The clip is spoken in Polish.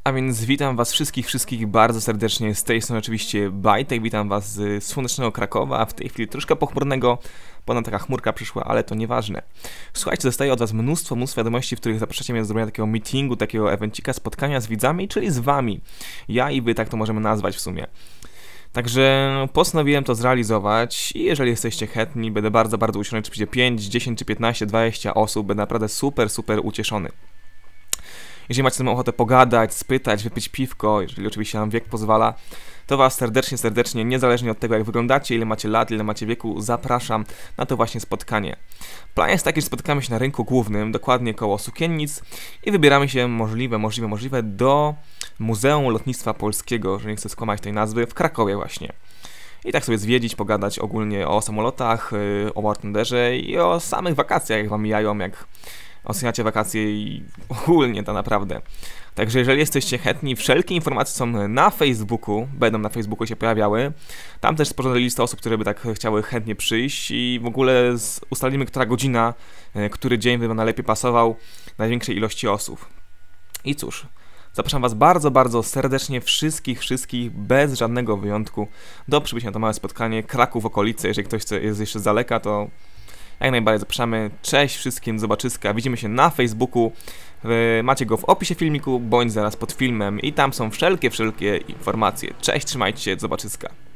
A więc witam was wszystkich bardzo serdecznie, z tej strony oczywiście Bajtek, witam was z słonecznego Krakowa, w tej chwili troszkę pochmurnego, ponad taka chmurka przyszła, ale to nieważne. Słuchajcie, dostaję od was mnóstwo wiadomości, w których zapraszacie mnie do zrobienia takiego meetingu, takiego evencika, spotkania z widzami, czyli z wami. Ja i wy, tak to możemy nazwać w sumie. Także postanowiłem to zrealizować i jeżeli jesteście chętni, będę bardzo ucieszony, czy przyjdzie 5, 10, czy 15, 20 osób, będę naprawdę super ucieszony. Jeżeli macie ze mną ochotę pogadać, spytać, wypić piwko, jeżeli oczywiście nam wiek pozwala, to was serdecznie, niezależnie od tego jak wyglądacie, ile macie lat, ile macie wieku, zapraszam na to właśnie spotkanie. Plan jest taki, że spotykamy się na rynku głównym, dokładnie koło Sukiennic i wybieramy się możliwe do Muzeum Lotnictwa Polskiego, że nie chcę skłamać tej nazwy, w Krakowie właśnie. I tak sobie zwiedzić, pogadać ogólnie o samolotach, o War Thunderze i o samych wakacjach, jak wam mijają, jak oceniacie wakacje i ogólnie to naprawdę. Także jeżeli jesteście chętni, wszelkie informacje są na Facebooku, będą na Facebooku się pojawiały. Tam też sporządzili listę osób, które by tak chciały chętnie przyjść i w ogóle ustalimy, która godzina, który dzień by najlepiej pasował największej ilości osób. I cóż, zapraszam was bardzo serdecznie wszystkich, bez żadnego wyjątku do przybycia na to małe spotkanie. Kraków, okolice, jeżeli ktoś jest jeszcze z daleka, to jak najbardziej zapraszamy. Cześć wszystkim, do zobaczyska. Widzimy się na Facebooku. Macie go w opisie filmiku, bądź zaraz pod filmem i tam są wszelkie informacje. Cześć, trzymajcie się, do zobaczyska.